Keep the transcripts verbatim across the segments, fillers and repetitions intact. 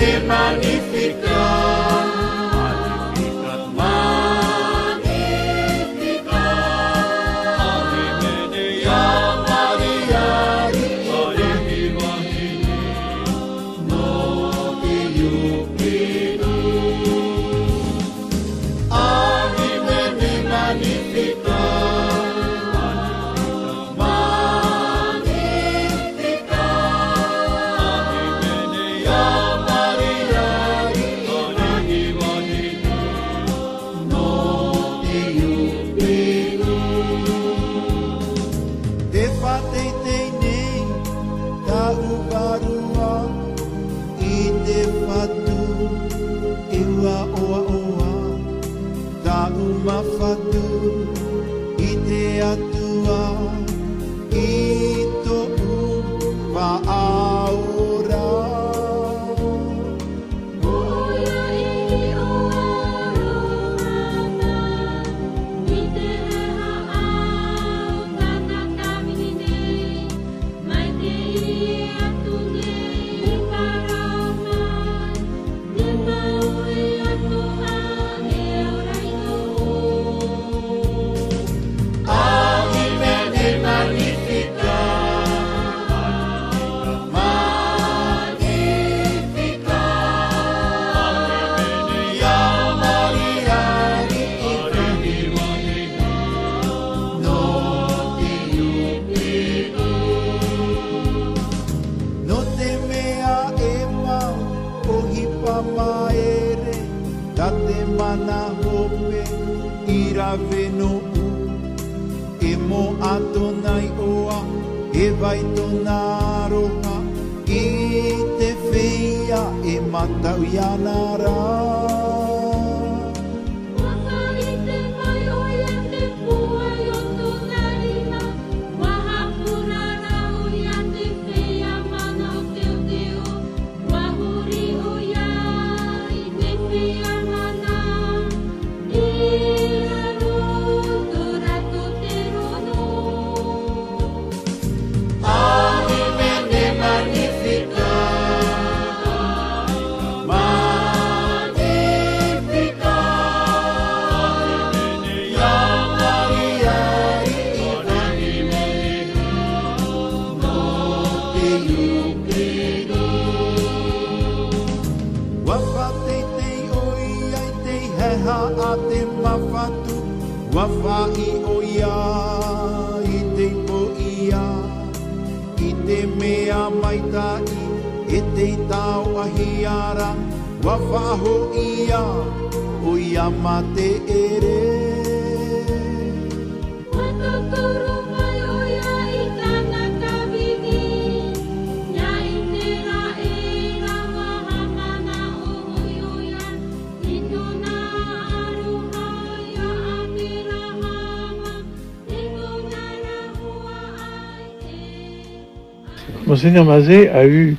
Monseigneur Mazet a eu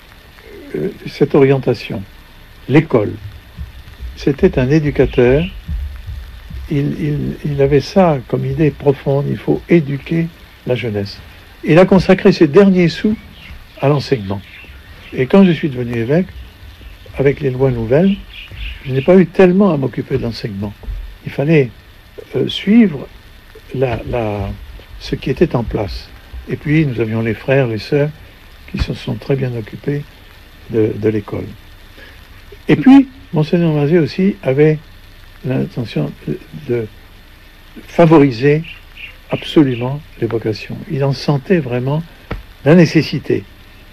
euh, cette orientation, l'école. C'était un éducateur, il, il, il avait ça comme idée profonde, il faut éduquer la jeunesse. Il a consacré ses derniers sous à l'enseignement. Et quand je suis devenu évêque, avec les lois nouvelles, je n'ai pas eu tellement à m'occuper de l'enseignement. Il fallait euh, suivre la, la, ce qui était en place. Et puis nous avions les frères, les sœurs, qui se sont très bien occupés de, de l'école. Et puis, Monseigneur Mazet aussi avait l'intention de, de favoriser absolument les vocations. Il en sentait vraiment la nécessité.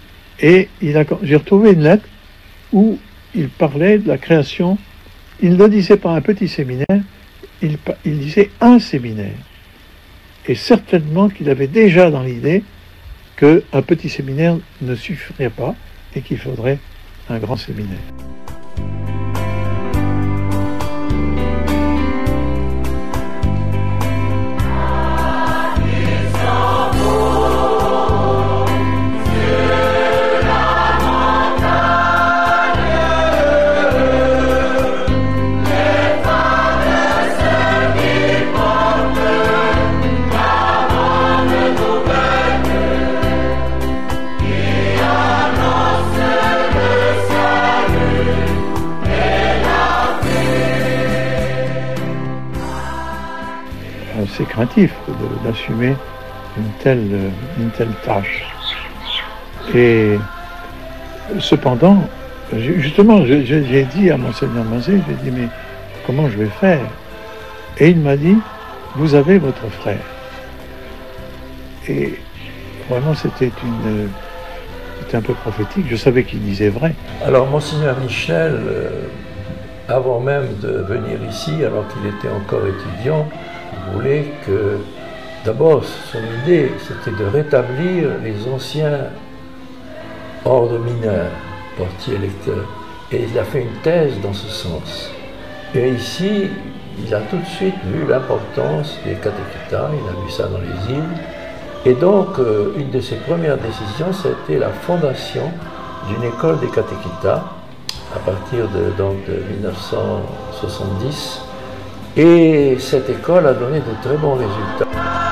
Et il a, j'ai retrouvé une lettre où il parlait de la création. Il ne disait pas un petit séminaire, il, il disait un séminaire. Et certainement qu'il avait déjà dans l'idée qu'un petit séminaire ne suffirait pas et qu'il faudrait un grand séminaire. Salut. assez craintif d'assumer une telle, une telle tâche. Et cependant, justement, j'ai dit à Monseigneur Mazet, j'ai dit, mais comment je vais faire? Et il m'a dit, vous avez votre frère. Et vraiment, c'était une... C'était un peu prophétique, je savais qu'il disait vrai. Alors, Monseigneur Michel, euh, avant même de venir ici, alors qu'il était encore étudiant, il voulait que, d'abord, son idée, c'était de rétablir les anciens ordres mineurs, portiers, lecteurs. Et il a fait une thèse dans ce sens. Et ici, il a tout de suite vu l'importance des catéchitas, il a vu ça dans les îles. Et donc, euh, une de ses premières décisions, c'était la fondation d'une école des catéchitas à partir de, donc, de mille neuf cent soixante-dix. Et cette école a donné de très bons résultats.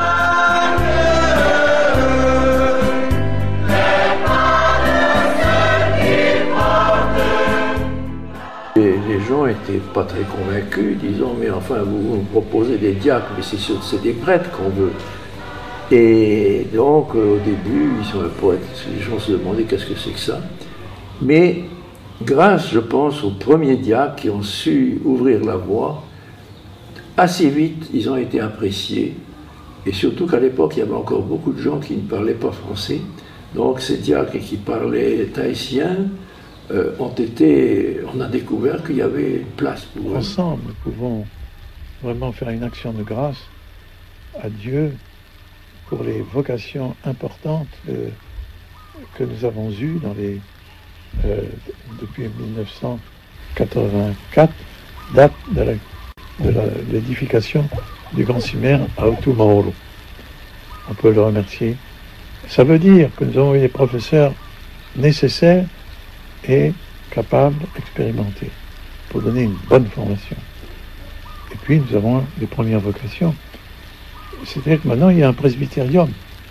Et les gens n'étaient pas très convaincus, disant, mais enfin, vous, vous proposez des diacres, mais c'est sûr, c'est des prêtres qu'on veut. Et donc, euh, au début, ils sont, les gens se demandaient qu'est-ce que c'est que ça. Mais grâce, je pense, aux premiers diacres qui ont su ouvrir la voie, assez vite, ils ont été appréciés. Et surtout qu'à l'époque, il y avait encore beaucoup de gens qui ne parlaient pas français. Donc, ces diacres qui parlaient tahitien euh, ont été... On a découvert qu'il y avait place pour eux. Ensemble, nous pouvons vraiment faire une action de grâce à Dieu pour les vocations importantes euh, que nous avons eues dans les, euh, depuis mille neuf cent quatre-vingt-quatre, date de l'édification du grand cimmère à Otumaolo. On peut le remercier. Ça veut dire que nous avons eu des professeurs nécessaires et capables, expérimentés, pour donner une bonne formation. Et puis nous avons les premières vocations. C'est-à-dire que maintenant, il y a un presbytérium.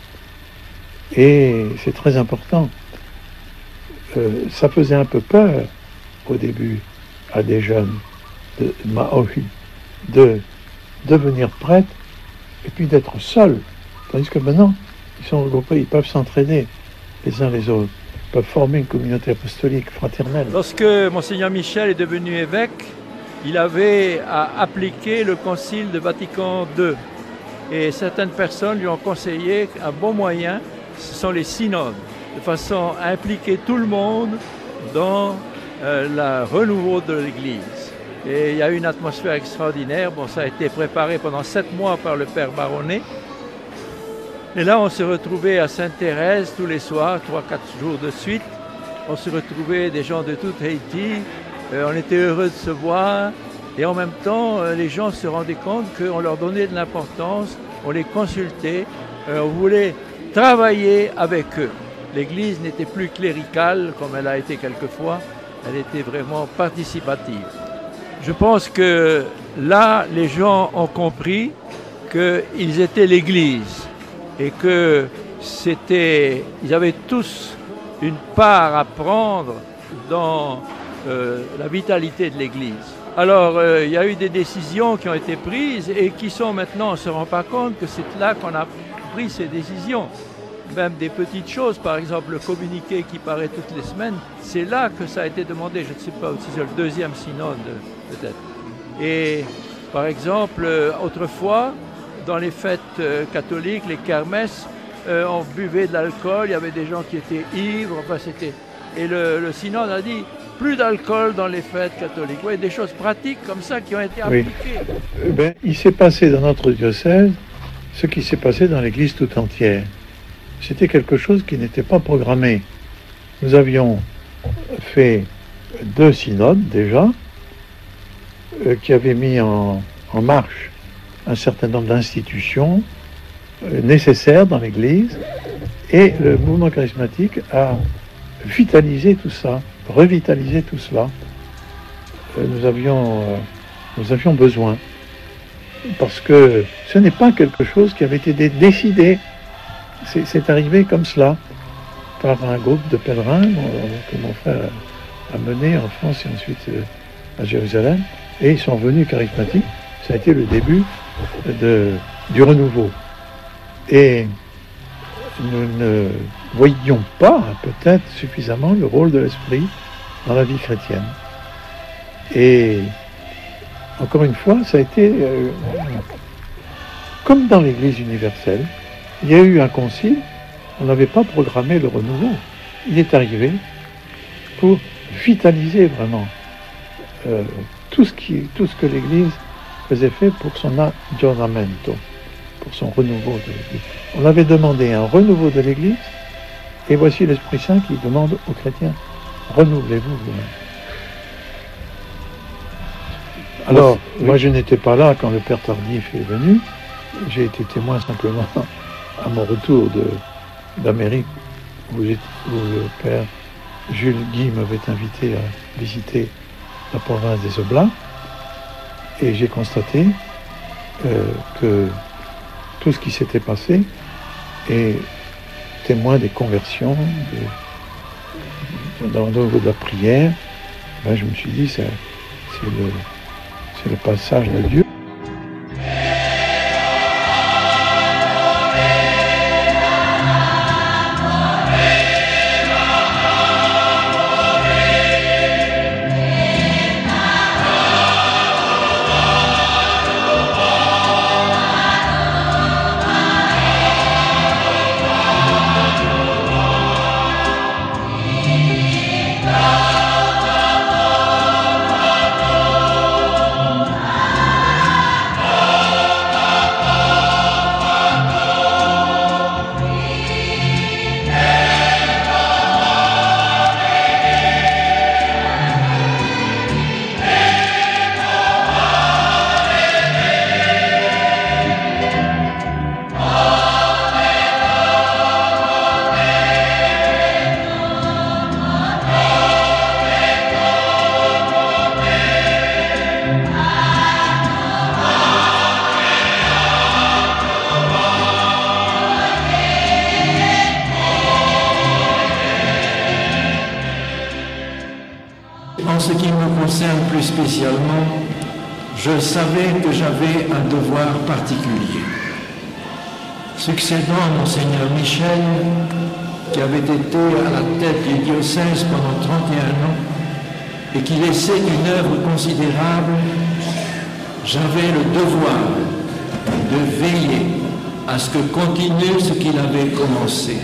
Et c'est très important. Euh, ça faisait un peu peur, au début, à des jeunes de Maohi, de devenir prêtres et puis d'être seuls. Tandis que maintenant, ils sont regroupés, ils peuvent s'entraider les uns les autres, ils peuvent former une communauté apostolique fraternelle. Lorsque Monseigneur Michel est devenu évêque, il avait à appliquer le Concile de Vatican deux. Et certaines personnes lui ont conseillé qu'un bon moyen, ce sont les synodes, de façon à impliquer tout le monde dans euh, le renouveau de l'Église. Et il y a eu une atmosphère extraordinaire. Bon, ça a été préparé pendant sept mois par le Père Baronnet. Et là, on se retrouvait à Sainte-Thérèse tous les soirs, trois, quatre jours de suite. On se retrouvait des gens de tout Haïti. Euh, on était heureux de se voir. Et en même temps, les gens se rendaient compte qu'on leur donnait de l'importance, on les consultait, on voulait travailler avec eux. L'Église n'était plus cléricale comme elle a été quelquefois, elle était vraiment participative. Je pense que là, les gens ont compris qu'ils étaient l'Église et que c'était, ils avaient tous une part à prendre dans euh, la vitalité de l'Église. Alors, euh, il y a eu des décisions qui ont été prises et qui sont maintenant, on ne se rend pas compte que c'est là qu'on a pris ces décisions. Même des petites choses, par exemple le communiqué qui paraît toutes les semaines, c'est là que ça a été demandé. Je ne sais pas si c'est le deuxième synode, peut-être. Et par exemple, euh, autrefois, dans les fêtes euh, catholiques, les kermesses, euh, on buvait de l'alcool, il y avait des gens qui étaient ivres, enfin c'était... Et le, le synode a dit... plus d'alcool dans les fêtes catholiques. Oui, des choses pratiques comme ça qui ont été appliquées. Oui. Ben, il s'est passé dans notre diocèse ce qui s'est passé dans l'Église tout entière. C'était quelque chose qui n'était pas programmé. Nous avions fait deux synodes déjà, euh, qui avaient mis en, en marche un certain nombre d'institutions euh, nécessaires dans l'Église, et le mouvement charismatique a vitalisé tout ça, revitaliser tout cela. Euh, nous avions, euh, nous avions besoin, parce que ce n'est pas quelque chose qui avait été décidé. C'est arrivé comme cela, par un groupe de pèlerins euh, que mon frère a mené en France et ensuite euh, à Jérusalem, et ils sont venus charismatiques. Ça a été le début de du renouveau. Et nous ne voyions pas peut-être suffisamment le rôle de l'esprit dans la vie chrétienne. Et encore une fois, ça a été euh, comme dans l'Église universelle. Il y a eu un concile, on n'avait pas programmé le renouveau. Il est arrivé pour vitaliser vraiment euh, tout ce qui, tout ce que l'Église faisait fait pour son aggiornamento, pour son renouveau de l'Église. On avait demandé un renouveau de l'Église, et voici l'Esprit Saint qui demande aux chrétiens, renouvelez-vous vous-même. Alors, oui. Moi je n'étais pas là quand le Père Tardif est venu, j'ai été témoin simplement à mon retour d'Amérique, où, où le Père Jules Guy m'avait invité à visiter la province des Oblats, et j'ai constaté euh, que tout ce qui s'était passé est témoin des conversions, de, dans le niveau de la prière. Ben, je me suis dit, c'est le, c'est le passage de Dieu. En ce qui me concerne plus spécialement, je savais que j'avais un devoir particulier. Succédant à Monseigneur Michel, qui avait été à la tête du diocèse pendant trente et un ans et qui laissait une œuvre considérable, j'avais le devoir de veiller à ce que continue ce qu'il avait commencé.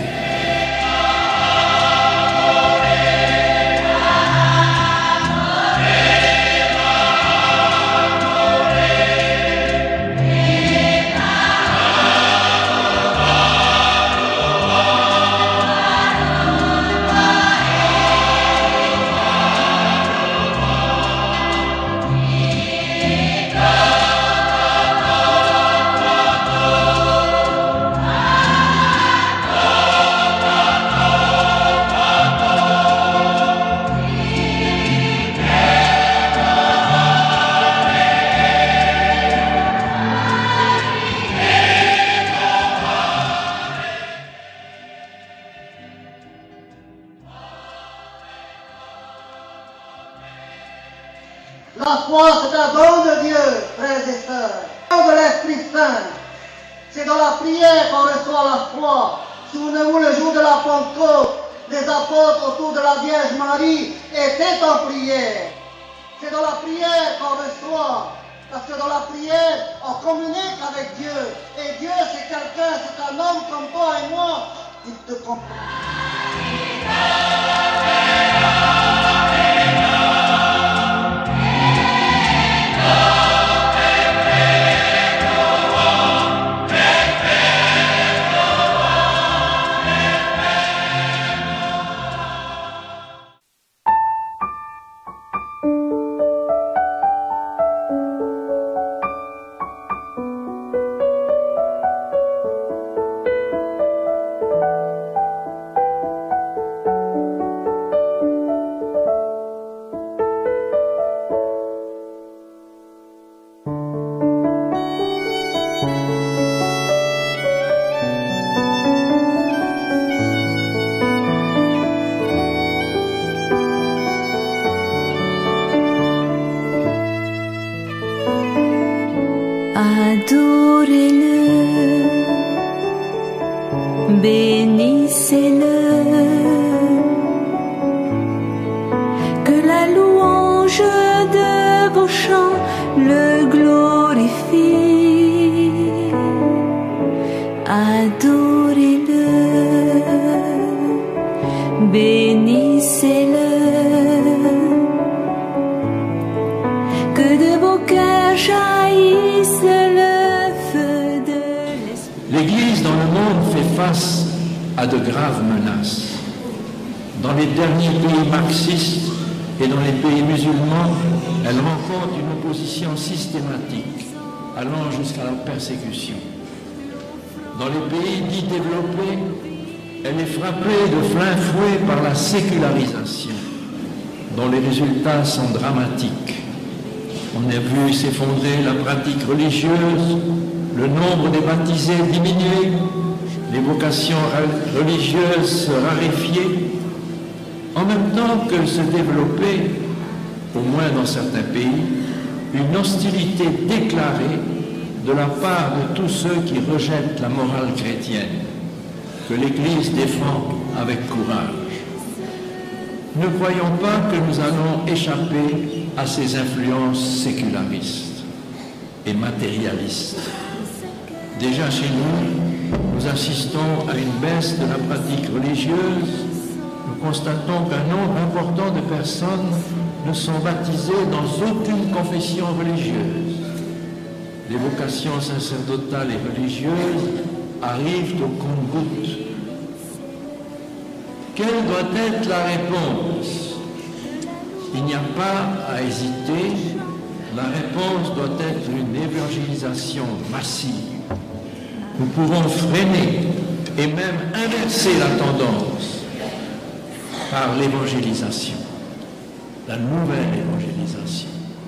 La foi, c'est un don de Dieu, frères et sœurs, don de l'Esprit Saint. C'est dans la prière qu'on reçoit la foi. Souvenez-vous le jour de la Pentecôte, les apôtres autour de la Vierge Marie étaient en prière. C'est dans la prière qu'on reçoit, parce que dans la prière, on communique avec Dieu. Et Dieu, c'est quelqu'un, c'est un homme comme toi et moi, il te comprend. Adorez-le. bénissez-le, que la louange de vos chants le glorifie, adorez-le, bénissez-le, que de vos cœurs jaillisse le feu de l'esprit. L'Église dans le monde fait face à de graves menaces. Dans les derniers pays marxistes et dans les pays musulmans, elle rencontre une opposition systématique, allant jusqu'à la persécution. Dans les pays dits développés, elle est frappée de plein fouet par la sécularisation, dont les résultats sont dramatiques. On a vu s'effondrer la pratique religieuse, le nombre des baptisés diminuer, les vocations religieuses se raréfier, en même temps que se développait, au moins dans certains pays, une hostilité déclarée de la part de tous ceux qui rejettent la morale chrétienne, que l'Église défend avec courage. Ne croyons pas que nous allons échapper à ces influences sécularistes et matérialistes. Déjà chez nous, nous assistons à une baisse de la pratique religieuse. Nous constatons qu'un nombre important de personnes ne sont baptisées dans aucune confession religieuse. Les vocations sacerdotales et religieuses arrivent au compte-gouttes. Quelle doit être la réponse? Il n'y a pas à hésiter. La réponse doit être une évangélisation massive. Nous pouvons freiner et même inverser la tendance par l'évangélisation, la nouvelle évangélisation.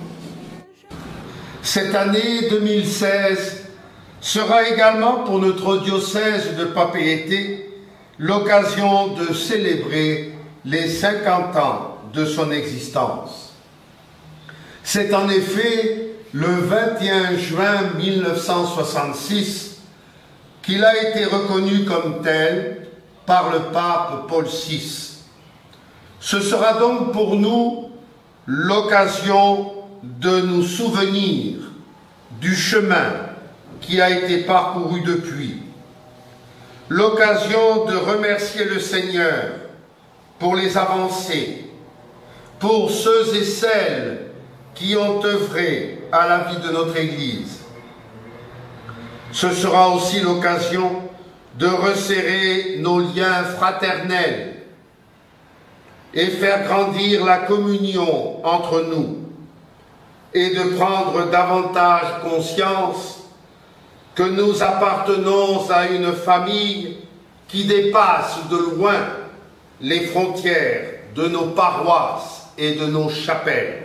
Cette année deux mille seize sera également pour notre diocèse de Papeete l'occasion de célébrer les cinquante ans de son existence. C'est en effet le vingt et un juin mille neuf cent soixante-six qu'il a été reconnu comme tel par le pape Paul six. Ce sera donc pour nous l'occasion de nous souvenir du chemin qui a été parcouru depuis, l'occasion de remercier le Seigneur pour les avancées, pour ceux et celles qui ont œuvré à la vie de notre Église. Ce sera aussi l'occasion de resserrer nos liens fraternels et faire grandir la communion entre nous et de prendre davantage conscience que nous appartenons à une famille qui dépasse de loin les frontières de nos paroisses et de nos chapelles.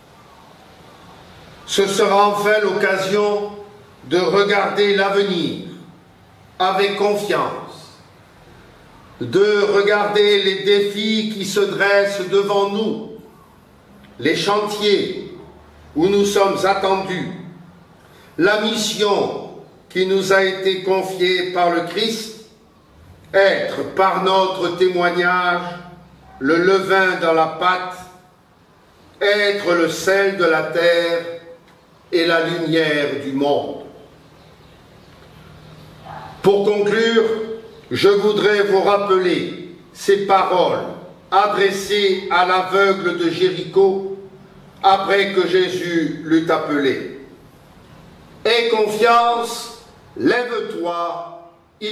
Ce sera enfin l'occasion de regarder l'avenir avec confiance, de regarder les défis qui se dressent devant nous, les chantiers où nous sommes attendus, la mission qui nous a été confiée par le Christ, être par notre témoignage le levain dans la pâte, être le sel de la terre et la lumière du monde. Pour conclure, je voudrais vous rappeler ces paroles adressées à l'aveugle de Jéricho après que Jésus l'eut appelé. « Aie confiance, lève-toi, il t'appelle. »